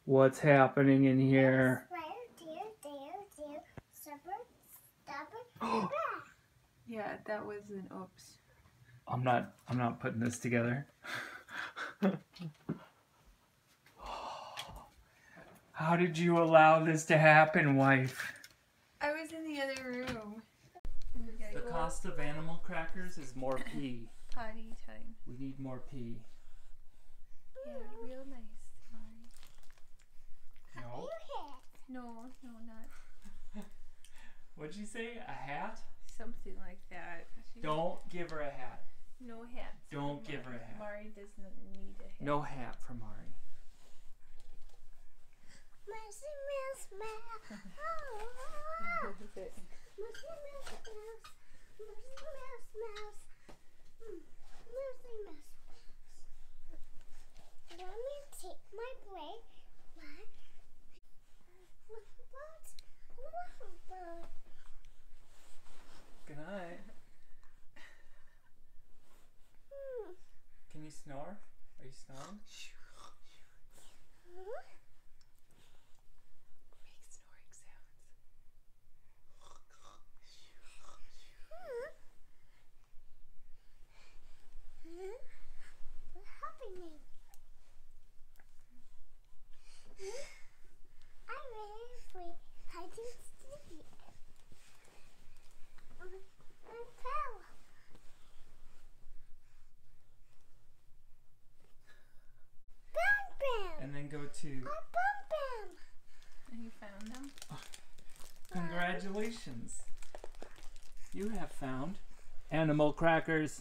what's happening in here. Yeah, that was an oops. I'm not putting this together. How did you allow this to happen, wife? I was in the other room. The cost of animal crackers is more pee. Potty time. We need more pee. Yeah, real nice. No. No, not. What'd you say? A hat? Something like that. Don't give her a hat. No hat. Don't give her a hat. Mari doesn't need a hat. No hat for Mari. Let me take my break. Good night. Can you snore? Are you snoring? Make snoring sounds. What's happening? I'm really free. I didn't see it. I fell. Bam bam. And then go to... Bam bam. And you found them? Congratulations. You have found animal crackers.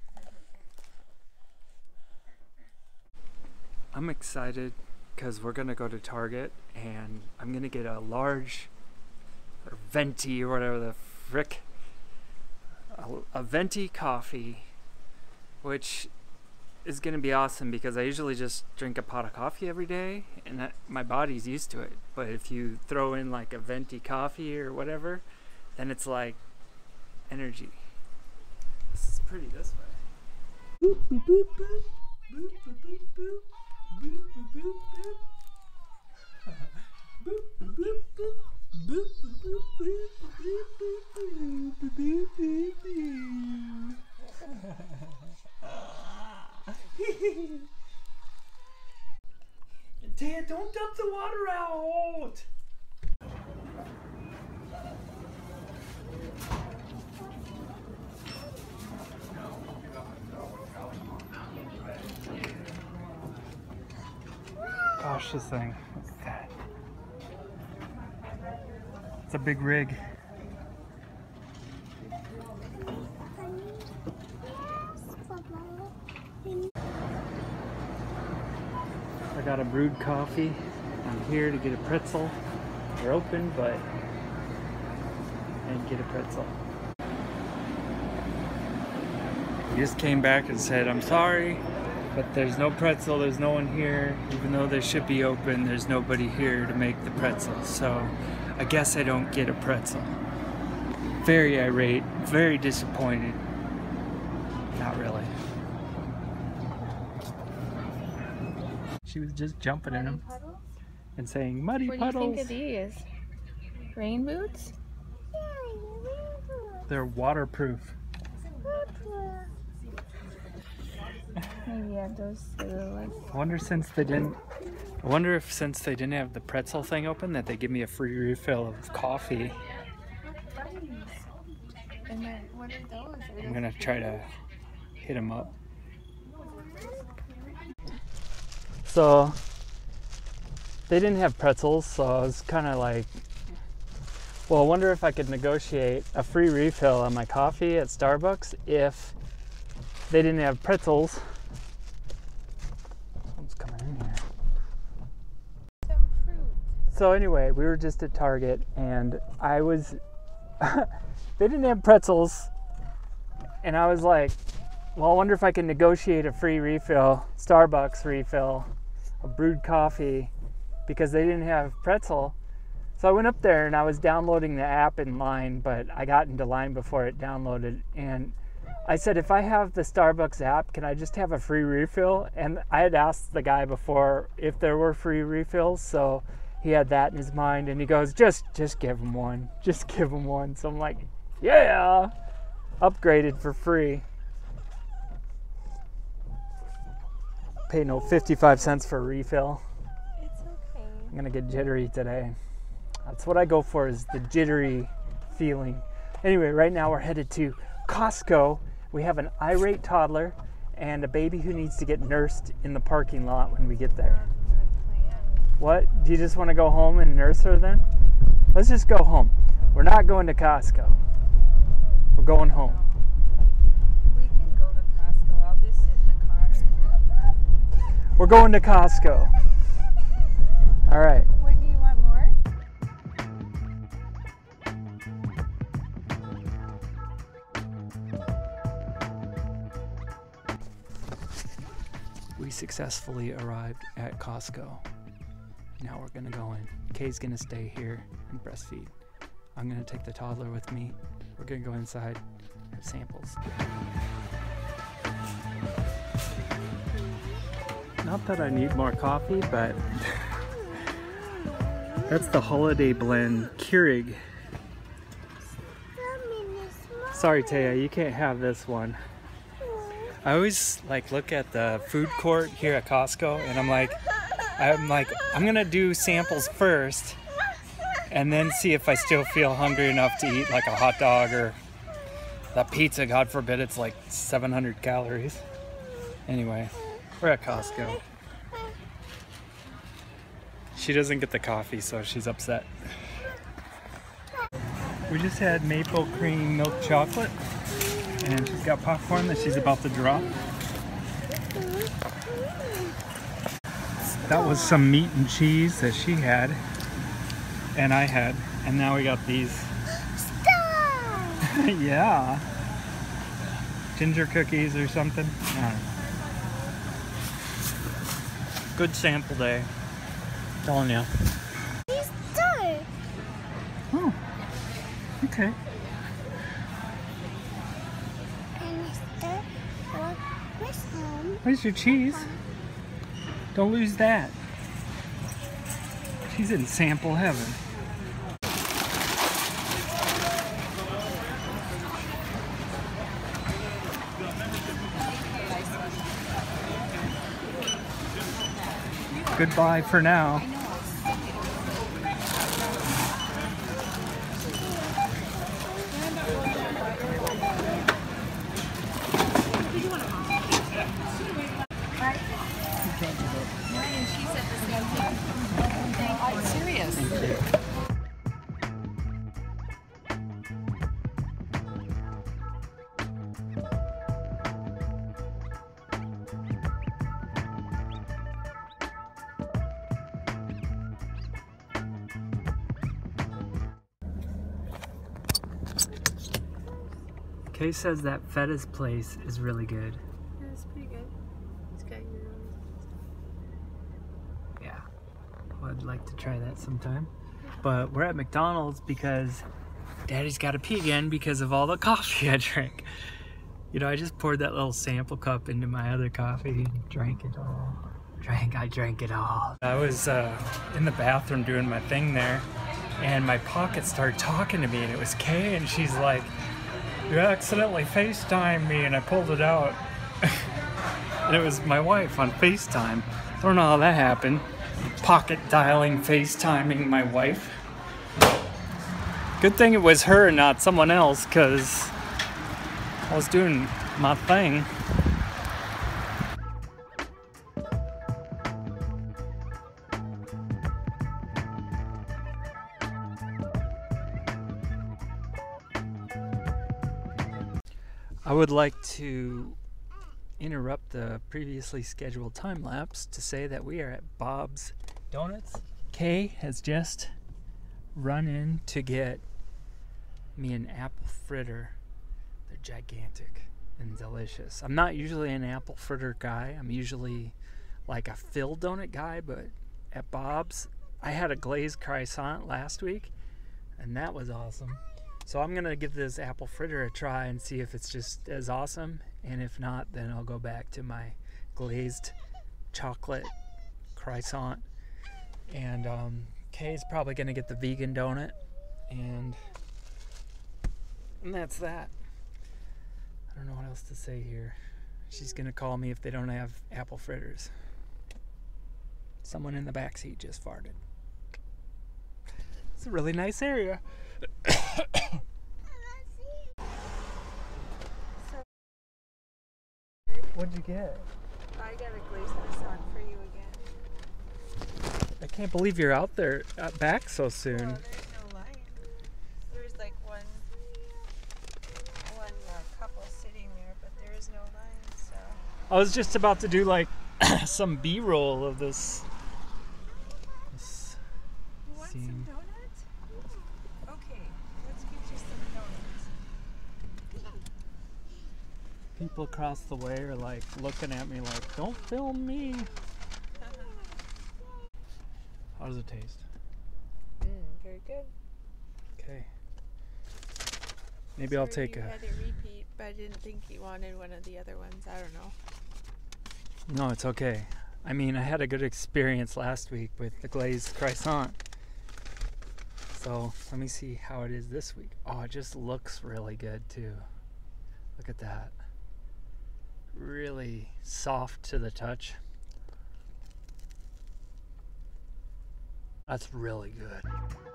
I'm excited because we're gonna go to Target and I'm gonna get a large or venti or whatever the frick, a venti coffee, which is gonna be awesome because I usually just drink a pot of coffee every day and my body's used to it. But if you throw in like a venti coffee or whatever, then it's like energy. This is pretty this way. Boop, boop, boop, boop. Boop, boop, boop, boop. Boop, boop, boop, boop. Boop, boop, boop, boop. Boop, boop, boop, boop. Boop, boop, boop, boop, boop. Dad, don't dump the water out! Gosh, this thing. Look at that. It's a big rig. I got a brewed coffee. I'm here to get a pretzel. They're open, but and get a pretzel. He just came back and said, I'm sorry, but there's no pretzel, there's no one here. Even though they should be open, there's nobody here to make the pretzel. So I guess I don't get a pretzel. Very irate, very disappointed. Not really. She was just jumping in them and saying, muddy puddles. What do you think of these? Rain boots? They're waterproof. Maybe have those like... I wonder if since they didn't have the pretzel thing open that they give me a free refill of coffee. And then what are those? I'm gonna try to hit them up. So they didn't have pretzels, so I was kind of like, well, I wonder if I could negotiate a free refill on my coffee at Starbucks if they didn't have pretzels. Someone's coming in here. Some fruit. So anyway, we were just at Target and I was, they didn't have pretzels and I was like, well, I wonder if I can negotiate a free refill, Starbucks refill, a brewed coffee, because they didn't have pretzel. So I went up there and I was downloading the app in line, but I got into line before it downloaded, and I said, if I have the Starbucks app, can I just have a free refill? And I had asked the guy before if there were free refills, so he had that in his mind, and he goes, just give him one. Just give him one. So I'm like, yeah, upgraded for free. Pay no 55 cents for a refill. It's okay. I'm gonna get jittery today. That's what I go for, is the jittery feeling. Anyway, right now we're headed to Costco. We have an irate toddler and a baby who needs to get nursed in the parking lot when we get there. Good plan. What? Do you just want to go home and nurse her then? Let's just go home. We're not going to Costco. We're going home. We can go to Costco. I'll just sit in the car. We're going to Costco. All right. What do you want more? We successfully arrived at Costco. Now we're gonna go in. Kay's gonna stay here and breastfeed. I'm gonna take the toddler with me. We're gonna go inside, have samples. Not that I need more coffee, but that's the holiday blend Keurig. Sorry, Taya, you can't have this one. I always look at the food court here at Costco, and I'm like, I'm gonna do samples first, and then see if I still feel hungry enough to eat like a hot dog or that pizza. God forbid it's like 700 calories. Anyway, we're at Costco. She doesn't get the coffee, so she's upset. We just had maple cream milk chocolate. And she's got popcorn that she's about to drop. That was some meat and cheese that she had. And I had. And now we got these. Yeah. Ginger cookies or something. I don't know. Good sample day. Telling you. Oh. Okay. Where's your cheese? Don't lose that. She's in sample heaven. Goodbye for now. Serious. Kay says that Feta's place is really good. Yeah, it's pretty good. It's got your own. Yeah, well, I'd like to try that sometime. But we're at McDonald's because Daddy's got to pee again because of all the coffee I drank. You know, I just poured that little sample cup into my other coffee and drank it all. I drank it all. I was in the bathroom doing my thing there, and my pocket started talking to me, and it was Kay, and she's like, "You accidentally FaceTimed me," and I pulled it out. And it was my wife on FaceTime. I don't know how that happened. Pocket dialing, FaceTiming my wife. Good thing it was her and not someone else, because I was doing my thing. I would like to interrupt the previously scheduled time lapse to say that we are at Bob's Donuts. Kay has just run in to get me an apple fritter. They're gigantic and delicious. I'm not usually an apple fritter guy. I'm usually like a filled donut guy, but at Bob's, I had a glazed croissant last week, and that was awesome. So I'm gonna give this apple fritter a try and see if it's just as awesome, and if not, then I'll go back to my glazed chocolate croissant. And Kay's probably gonna get the vegan donut, and that's that. I don't know what else to say here. She's gonna call me if they don't have apple fritters. Someone in the back seat just farted. It's a really nice area. What'd you get? I got a glazed croissant for you again. I can't believe you're out there back so soon. Well, there's no line. There's like one couple sitting there, but there is no line, so. I was just about to do like some B-roll of this You want scene. some donuts? Okay, let's get you some donuts. People across the way are like looking at me like, don't film me. How does it taste? Very good. Okay. Maybe I'll Sorry take you a... had to repeat, but I didn't think you wanted one of the other ones. I don't know. No, it's okay. I mean, I had a good experience last week with the glazed croissant. So let me see how it is this week. Oh, it just looks really good too. Look at that. Really soft to the touch. That's really good.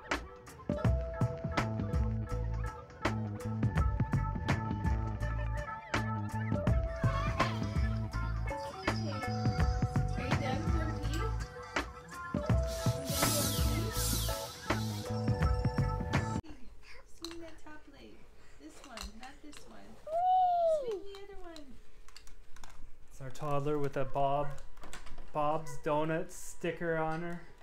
Swing that top leg. This one, not this one. Swing the other one. It's our toddler with a Bob's Donuts sticker on her.